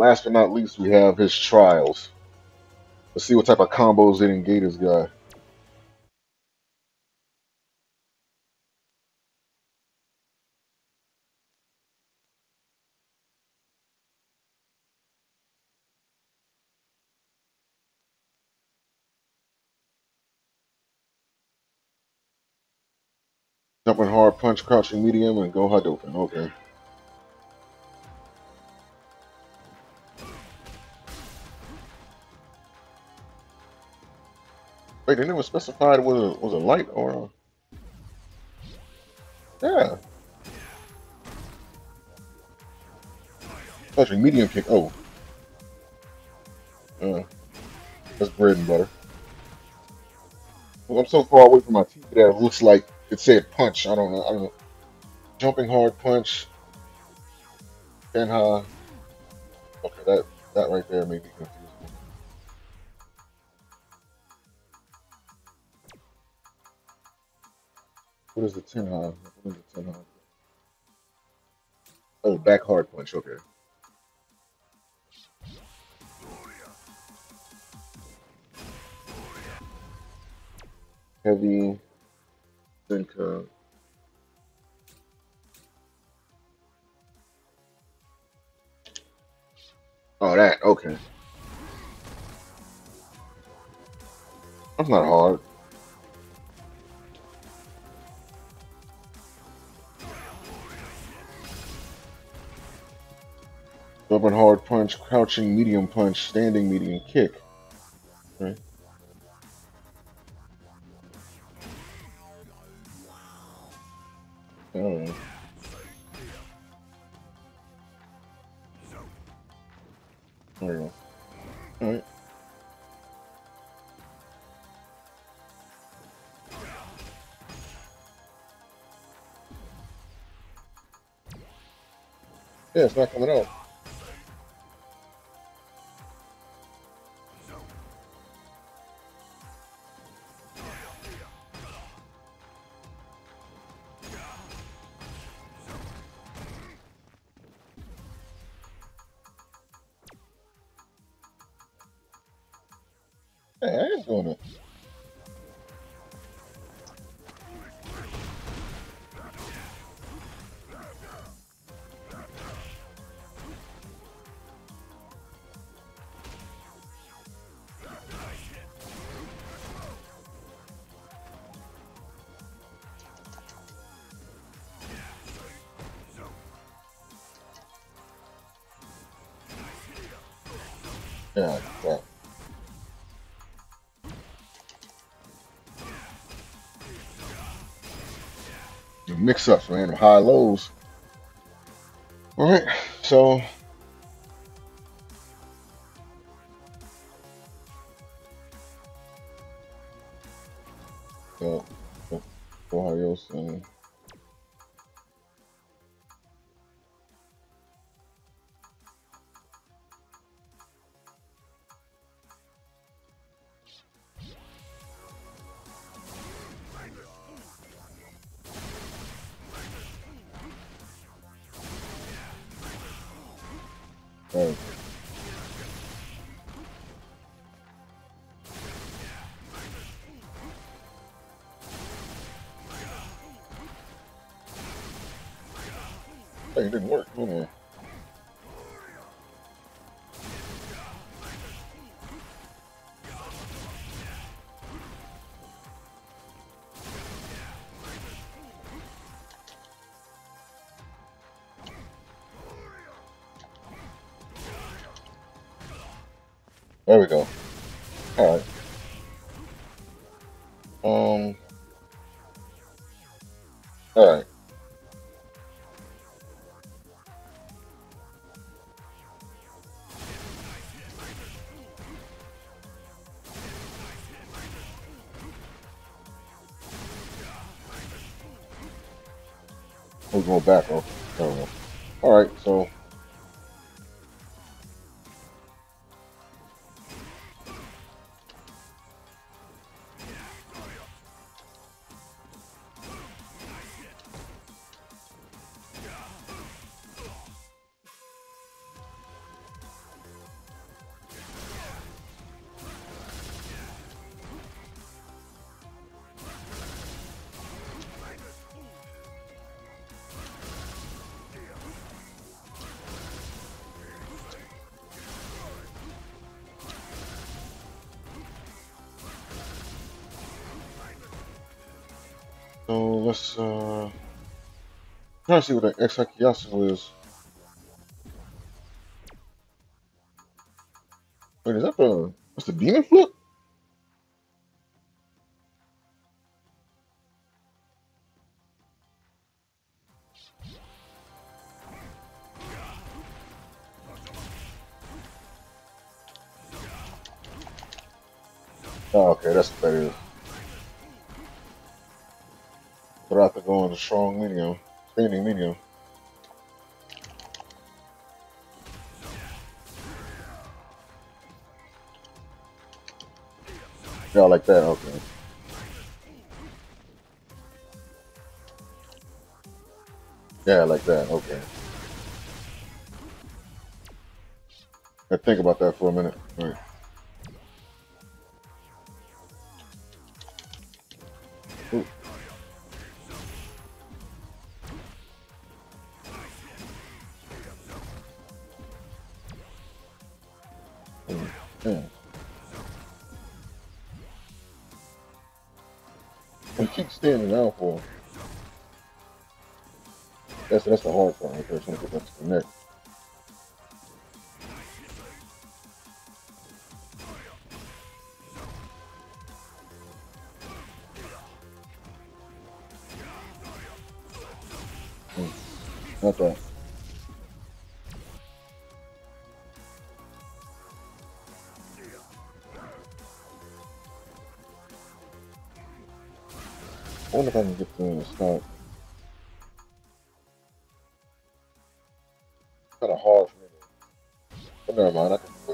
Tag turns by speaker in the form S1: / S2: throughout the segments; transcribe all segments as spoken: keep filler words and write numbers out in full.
S1: last but not least, we have his trials. Let's see what type of combos they didn't gate this guy. Jumping hard, punch, crouching medium, and go Hadouken. Okay. Wait, they never specified was it was a light or a... Yeah. Crouching medium kick. Oh. Uh, that's bread and butter. Well, I'm so far away from my T V that it looks like it said punch. I don't know. I don't know. Jumping hard punch. Tenha. Okay, that that right there may be confusing. What is the Tenha? What is the Tenha? Oh, back hard punch. Okay. Heavy. Senka. Oh, that. Okay. That's not hard. Jumping hard punch, crouching medium punch, standing medium kick. Okay. Alright. There you go. Alright. Yeah, it's not coming out. Hey, I am doing it. Yeah, yeah. Mix ups, man. High lows. Alright, so so Ohio and uh, hey, it didn't work. Hold on. There we go. Alright. Um Alright. We'll go back. Oh, there we go. Alright, so So let's uh try to see what the Exakiyasu is. Wait, is that the what's the demon flip? Oh, okay, that's what that is. But I have to go into strong medium, standing medium. Yeah, like that. Okay. Yeah, like that. Okay. I think about that for a minute. All right. Ooh. Yeah. We keep standing out for him. That's that's the hard part right there. Trying to get that to connect. Mm. Not that. I wonder if I can get the start. Kind of hard for me. But never mind. I can do it.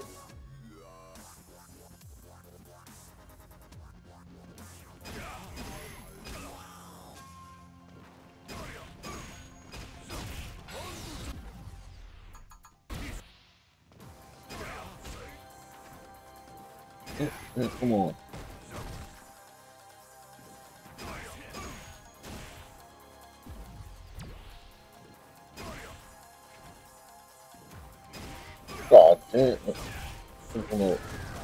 S1: Mm, mm, come on. God damn. Come on.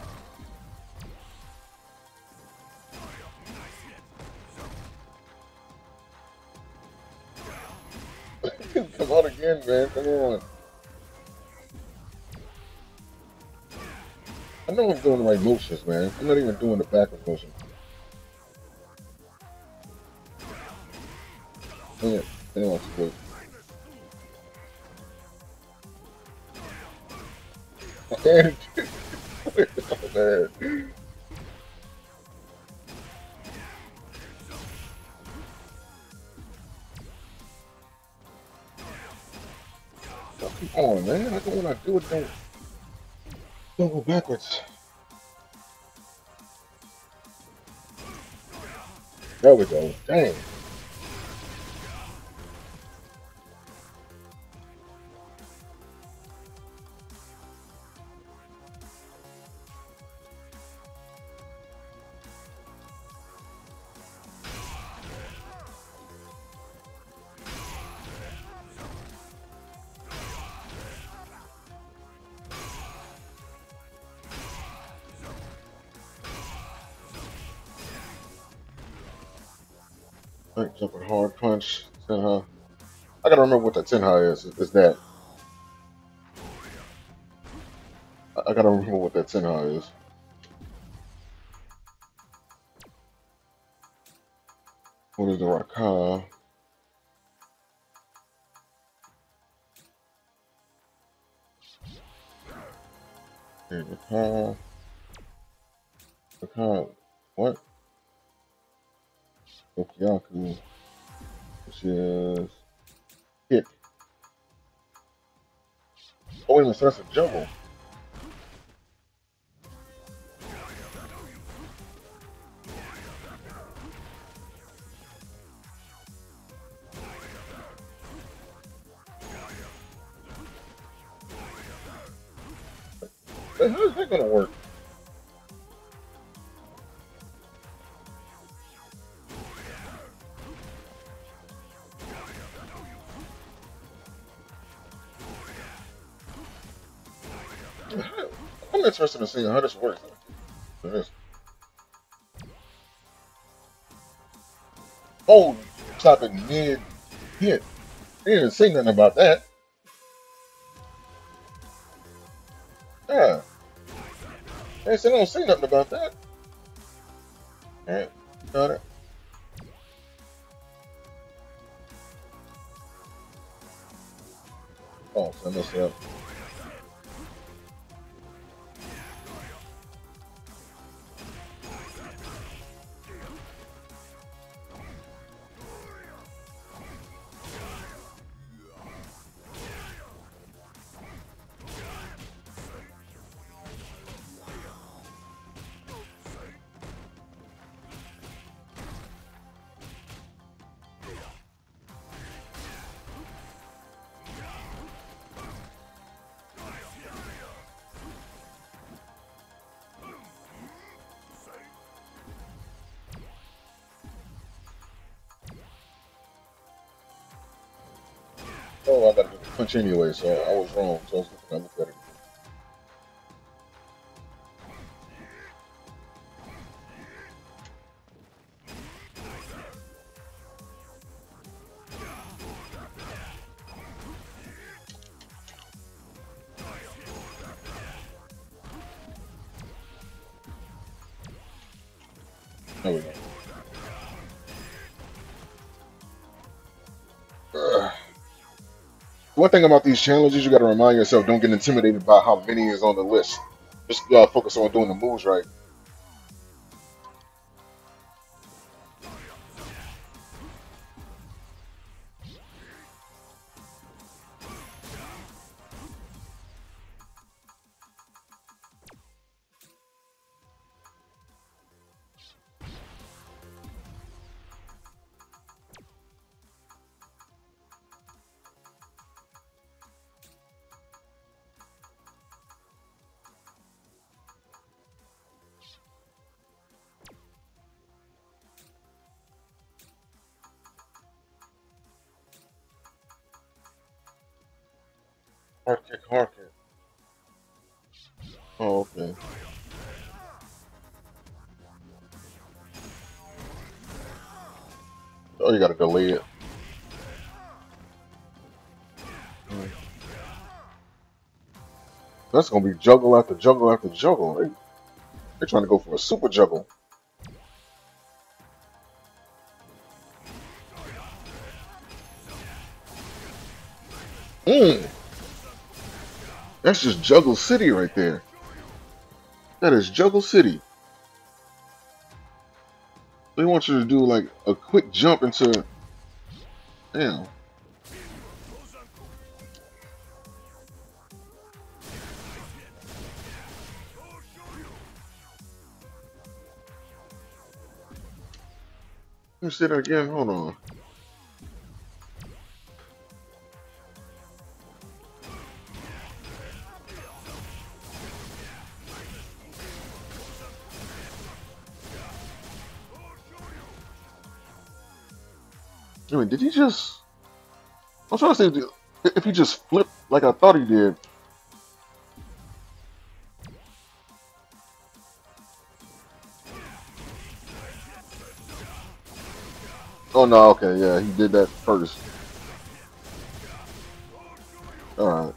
S1: Come out again, man. Come on. I know I'm doing the right motions, man. I'm not even doing the backwards motion. Yeah. Anyway, wait. Man. Oh, man. Oh, come on, man. I don't want to do it. Don't, don't go backwards. There we go. Dang. Right, jumping hard punch. Tenha. I gotta remember what that Tenha is. Is that? I I gotta remember what that Tenha is. What is the Raka? Okay, Raka. Raka. What? Okiaku. Which is kick. Oh, wait a minute. So that's a jumble. How's that gonna work? I'm interested in seeing how this works. This. Oh, stop it mid hit. They didn't say nothing about that. Yeah. They said don't say nothing about that. Alright, got it. Oh, so I messed it up. Oh, I gotta get the punch anyway, so I was wrong. So I was looking, I looked at it. There we go. Ugh. One thing about these challenges, you gotta remind yourself, don't get intimidated by how many is on the list. Just uh, focus on doing the moves right. Hard kick, hard kick. Oh, okay. Oh, you gotta delay it. Mm. That's gonna be juggle after juggle after juggle. They, they're trying to go for a super juggle. Mm. That's just Juggle City right there. That is Juggle City. They want you to do like a quick jump into. Damn. Let me say that again. Hold on. I mean, did he just? I'm trying to say if he just flipped like I thought he did. Oh no, okay, yeah, he did that first. All right.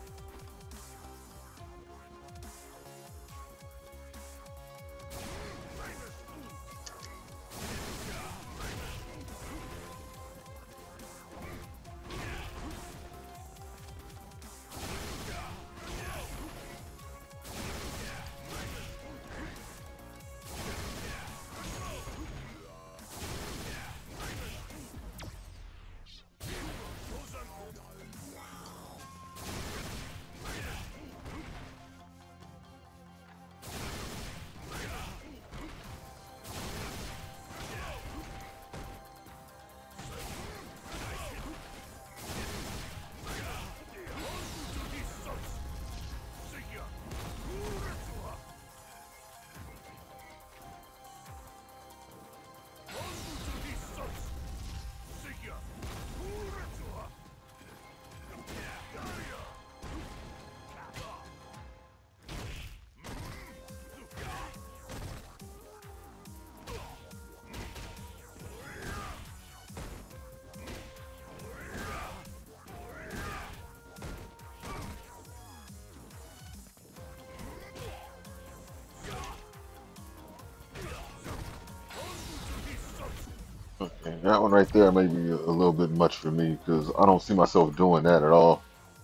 S1: That one right there may be a a little bit much for me because I don't see myself doing that at all.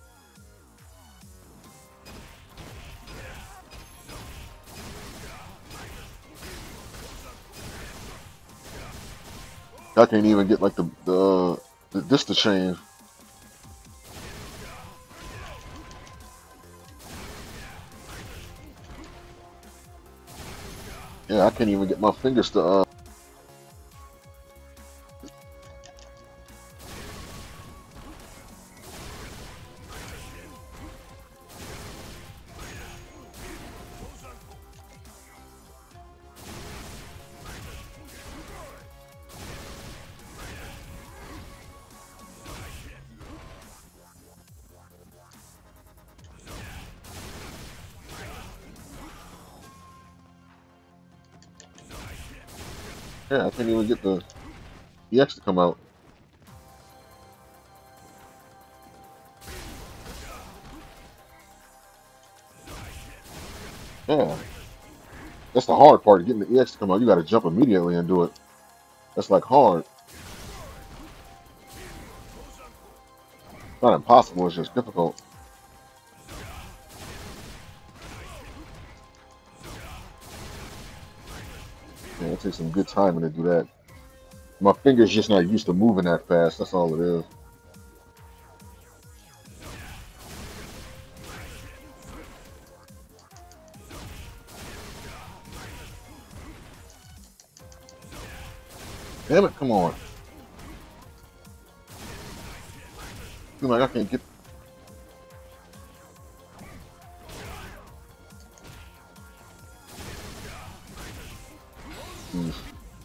S1: I can't even get like the the, the this to change. Yeah, I can't even get my fingers to. Uh, yeah, I can't even get the E X to come out. Yeah, that's the hard part. Getting the E X to come out, you got to jump immediately and do it. That's like hard. Not impossible. It's just difficult. Yeah, it takes some good timing to do that. My fingers just not used to moving that fast. That's all it is. Damn it! Come on. Feel like I can't get. These.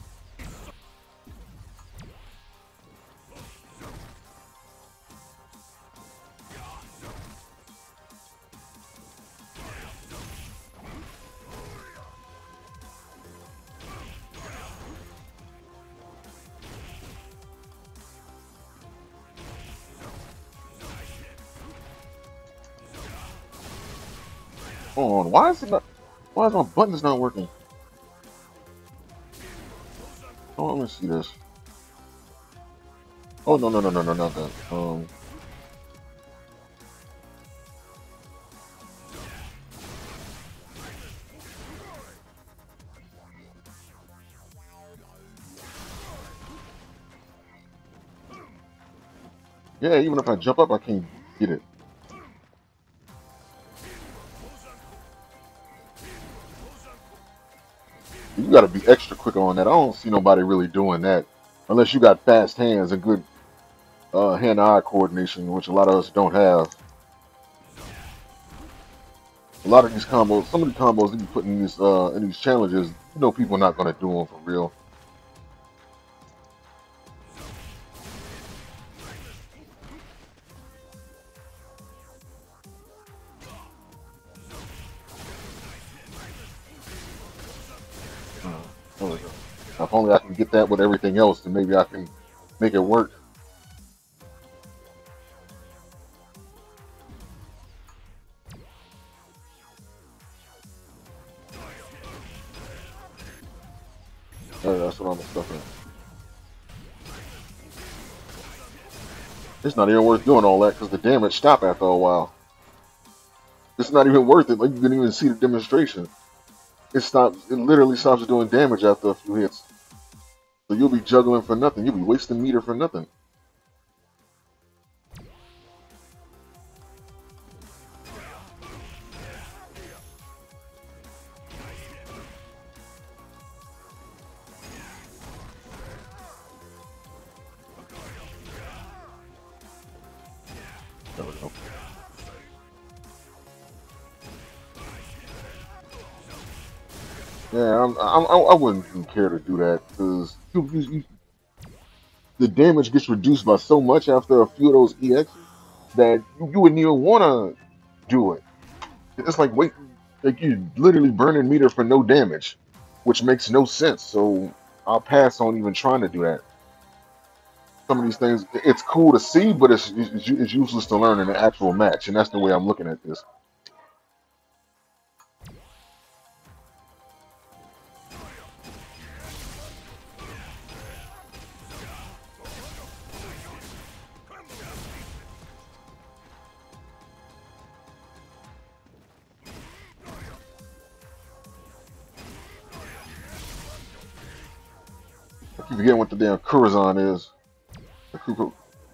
S1: Hold on. Why is it not? Why is my buttons not working? Oh, let me see this. Oh no no no no no not that. Um. Yeah, even if I jump up, I can't get it. You got to be extra quick on that. I don't see nobody really doing that unless you got fast hands and good uh, hand-eye coordination, which a lot of us don't have. A lot of these combos, some of the combos that you put in these uh, in these challenges, you know, people are not going to do them for real. Uh, there we go. Now, if only I can get that with everything else, then maybe I can make it work. Uh, that's what I'm stuck in. It's not even worth doing all that because the damage stop after a while. It's not even worth it. Like you can even see the demonstration. It stops. It literally stops doing damage after a few hits. So you'll be juggling for nothing. You'll be wasting meter for nothing. There we go. Yeah, I'm, I'm, I I wouldn't even care to do that because you, you, you, the damage gets reduced by so much after a few of those E Xs that you, you wouldn't even want to do it. It's like wait, like you're literally burning meter for no damage, which makes no sense. So I'll pass on even trying to do that. Some of these things, it's cool to see, but it's, it's it's useless to learn in an actual match, and that's the way I'm looking at this. keep forgetting what the damn Kurazon is. The Kuku.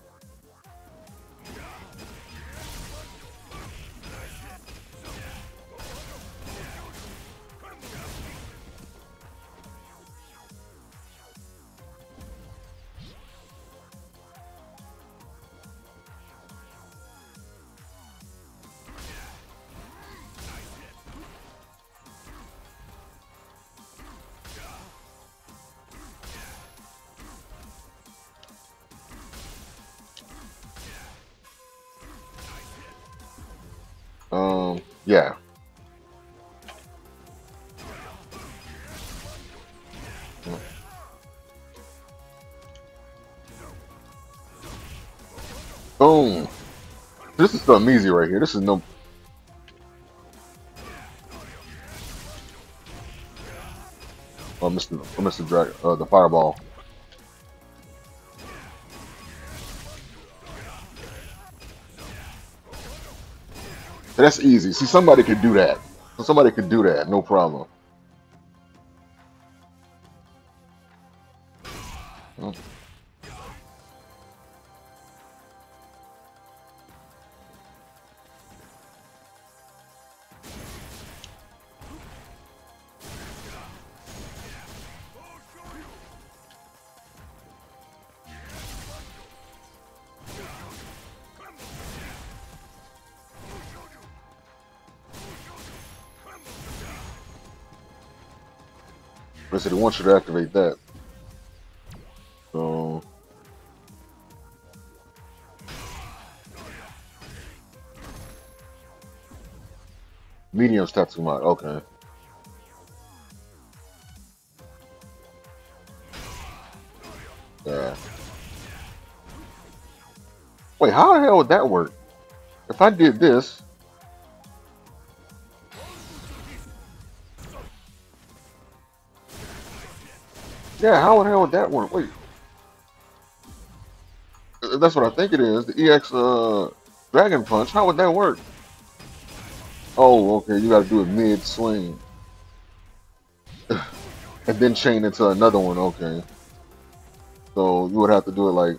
S1: Um, yeah. Boom. This is something easy right here. This is no. Oh, Mister Oh, Mister Drag. Uh, the fireball. That's easy. See, somebody could do that. Somebody could do that. No problem. Mm. They said they want you to activate that. So medium stats mod. Okay. Yeah. Wait, how the hell would that work? If I did this, yeah, how the hell would that work? Wait, uh, that's what I think it is. The E X uh, Dragon Punch. How would that work? Oh, okay. You got to do it mid swing, and then chain into another one. Okay. So you would have to do it like,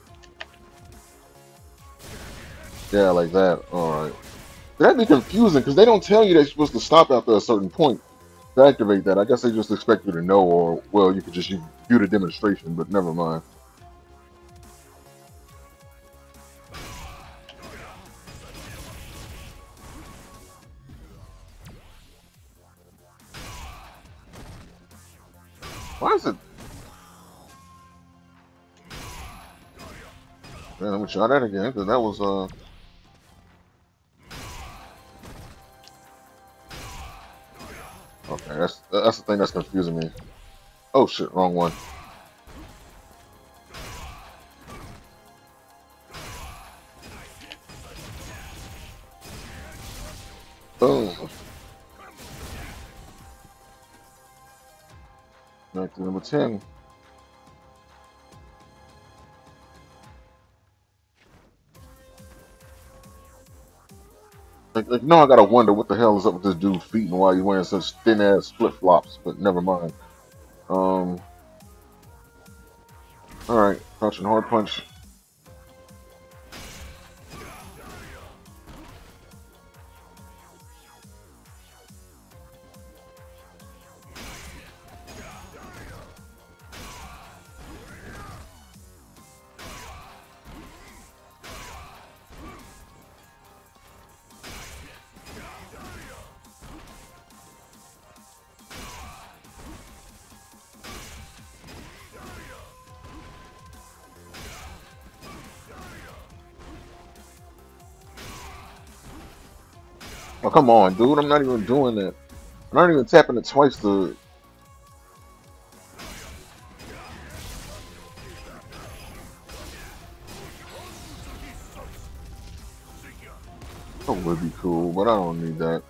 S1: yeah, like that. All right. That'd be confusing because they don't tell you that you're supposed to stop after a certain point to activate that. I guess they just expect you to know, or well, you could just view the demonstration. But never mind. Why is it? Man, let me try that again because that was uh. Okay, that's that's the thing that's confusing me. Oh shit, wrong one. Boom. Back to number ten. Like, like, no, I gotta wonder what the hell is up with this dude's feet and why he's wearing such thin ass flip flops. But never mind. Um. All right, crouching hard punch. Oh come on, dude! I'm not even doing that. I'm not even tapping it twice to. That would be cool, but I don't need that.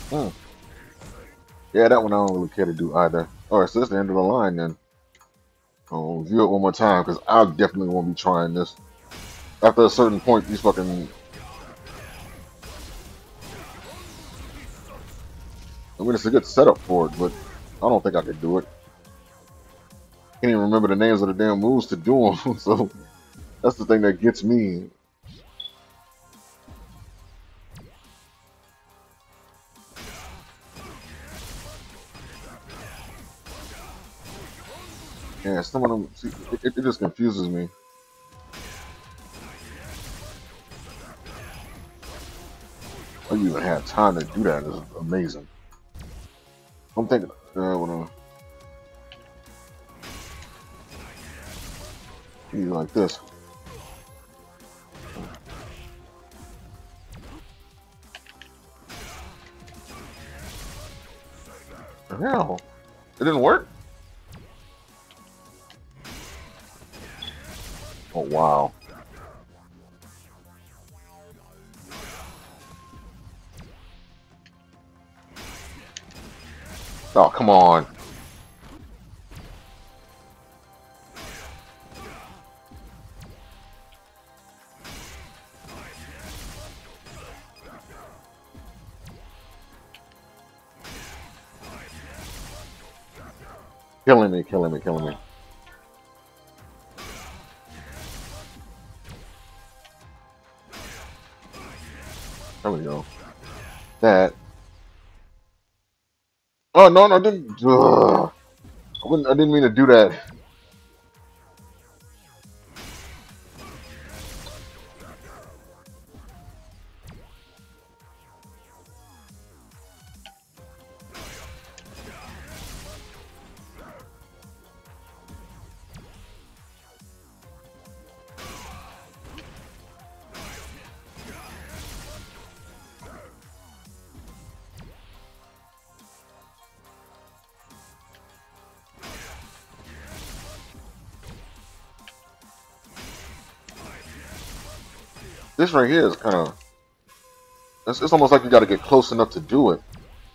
S1: Mm. Yeah, that one I don't really care to do either. Alright, so that's the end of the line then. I'll view it one more time because I definitely won't be trying this. After a certain point, these fucking. I mean, it's a good setup for it, but I don't think I could do it. Can't even remember the names of the damn moves to do them, so that's the thing that gets me. Yeah, some of them, see, it, it just confuses me. I you even have time to do that is amazing. I'm thinking, uh, when I do like this. The hell? It didn't work? Oh, wow. Oh, come on. Killing me, killing me, killing me. There we go. That. Oh, no, no, I didn't. Ugh. I, wouldn't, I didn't mean to do that. This right here is kind of. It's, it's almost like you got to get close enough to do it.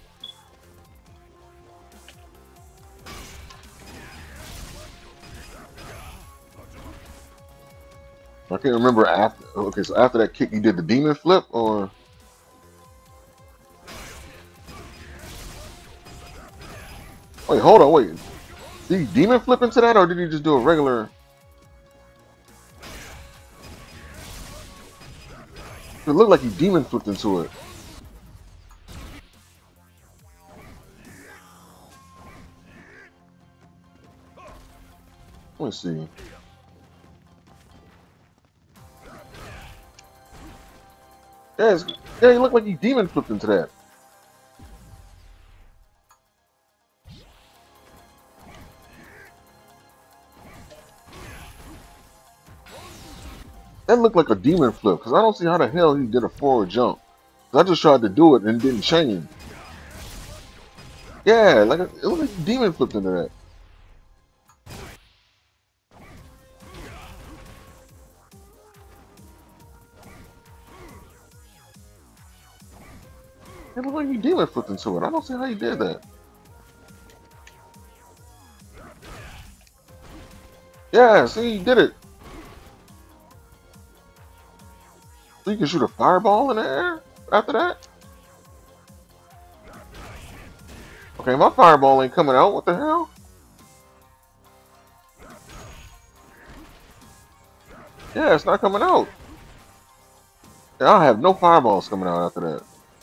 S1: I can't remember after. Okay, so after that kick, you did the demon flip, or wait, hold on, wait. Did he demon flip into that, or did he just do a regular? It looked like he demon flipped into it. Let me see. Yeah, it's, yeah, he looked like he demon flipped into that. That looked like a demon flip, because I don't see how the hell he did a forward jump. I just tried to do it and it didn't change. Yeah, like a, it looked like he demon flipped into that. It looked like he demon flipped into it. I don't see how he did that. Yeah, see, he did it. So you can shoot a fireball in the air after that? Okay, my fireball ain't coming out. What the hell? Yeah, it's not coming out. Yeah, I have no fireballs coming out after that.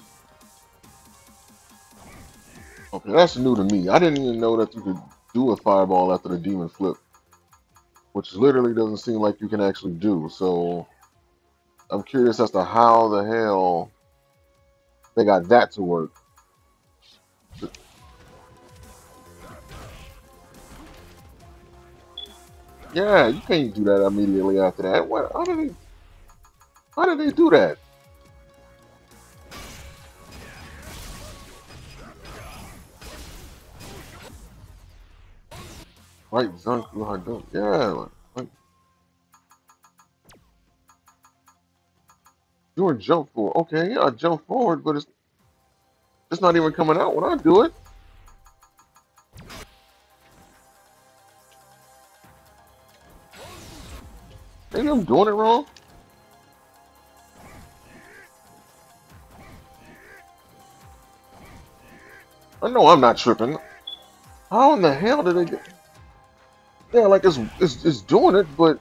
S1: Okay, that's new to me. I didn't even know that you could do a fireball after the demon flip, which literally doesn't seem like you can actually do. So I'm curious as to how the hell they got that to work. Yeah, you can't do that immediately after that. What? How did they? How did they do that? Right, Zunk, I don't. Yeah, like, like doing jump forward. Okay, yeah, jump forward, but it's It's not even coming out when I do it. Maybe I'm doing it wrong. I know I'm not tripping. How in the hell did they get? Yeah, like it's it's, it's doing it, but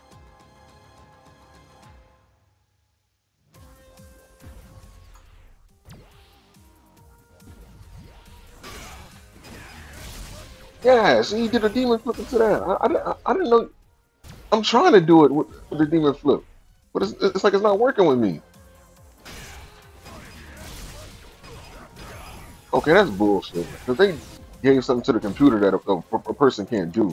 S1: yeah. See, he did a demon flip into that. I, I, didn't- I didn't know. I'm trying to do it with, with the demon flip, but it's, it's like it's not working with me. Okay, that's bullshit. Because they gave something to the computer that a, a, a person can't do.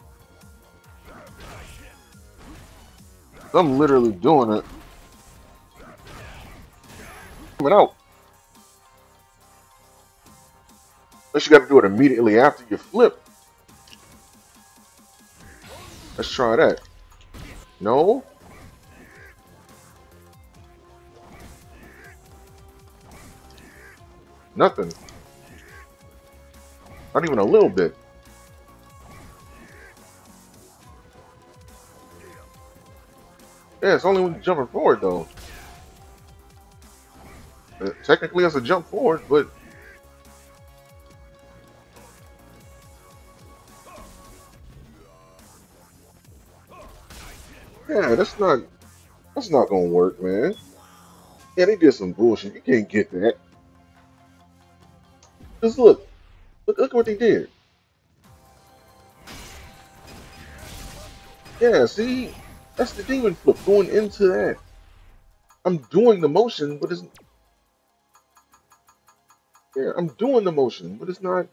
S1: I'm literally doing it. Coming out. Unless you got to do it immediately after you flip. Let's try that. No? Nothing. Not even a little bit. Yeah, it's only when you're jumping forward, though. Uh, technically, it's a jump forward, but yeah, that's not that's not gonna work, man. Yeah, they did some bullshit. You can't get that. Just look, look, look what they did. Yeah, see, that's the demon flip going into that. I'm doing the motion, but it's yeah, I'm doing the motion, but it's not.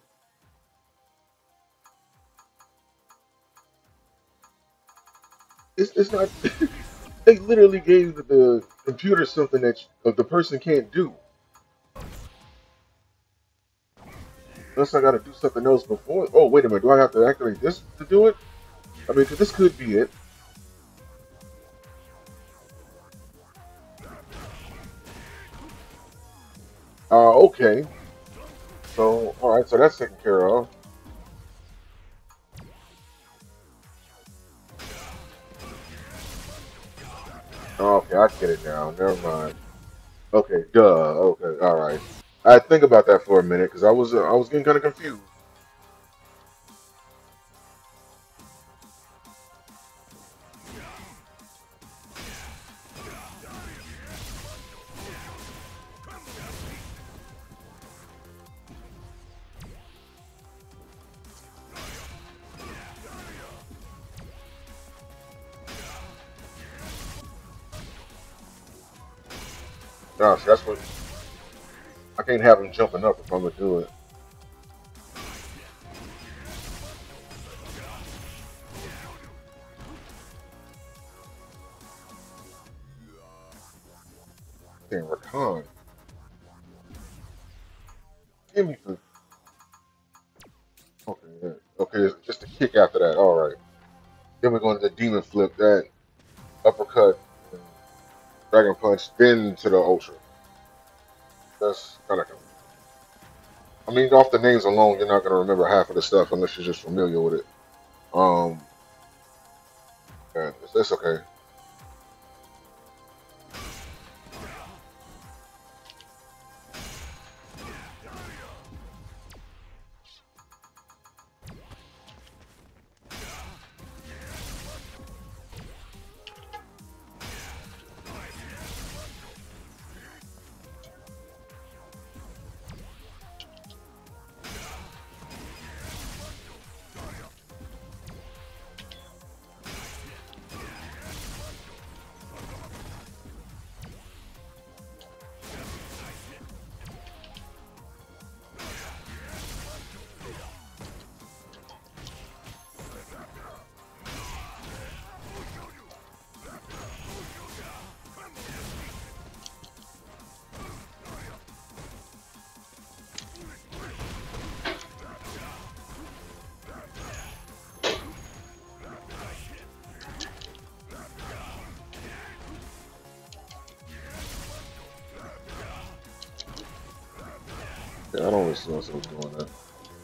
S1: It's it's not. They literally gave the, the computer something that uh, the person can't do. Unless I got to do something else before. Oh, wait a minute. Do I have to activate this to do it? I mean, 'cause this could be it. Uh, okay. So, all right. So that's taken care of. Okay, I get it now. Never mind. Okay, duh. Okay, all right. I think about that for a minute because I was uh, I was getting kind of confused. Gosh, that's what I can't have him jumping up if I'm gonna do it. Damn, Rakan. Give me the okay. Yeah. Okay, it's just a kick after that. All right. Then we're going to the demon flip. That uppercut, dragon punch, then to the ultra. That's kind of. I mean, off the names alone, you're not gonna remember half of the stuff unless you're just familiar with it. Um, yeah, that's okay. Yeah, I don't really see myself doing that.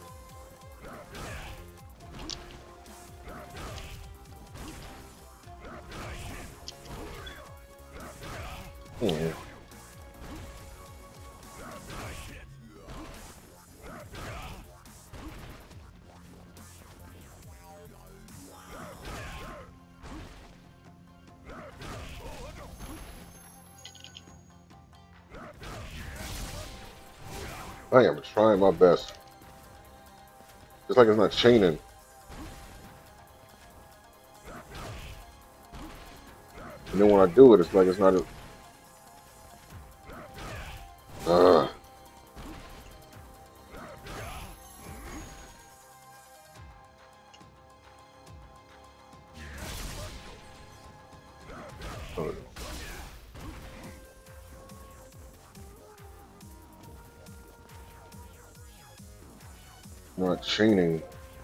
S1: Hmm. I am trying my best. It's like it's not chaining. And then when I do it, it's like it's not. Uh, not chaining.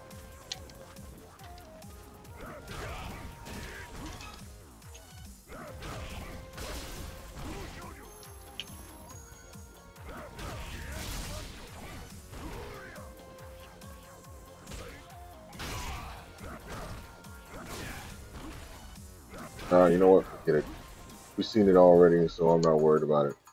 S1: Uh, you know what? Forget it. We've seen it already, so I'm not worried about it.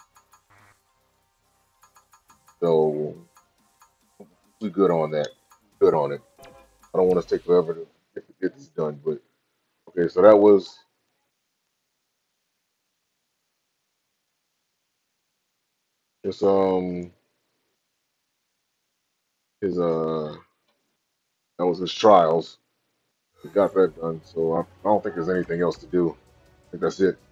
S1: So we good on that. Good on it. I don't want to take forever to get, get this done, but okay. So that was just um his uh that was his trials. We got that done, so I, I don't think there's anything else to do. I think that's it.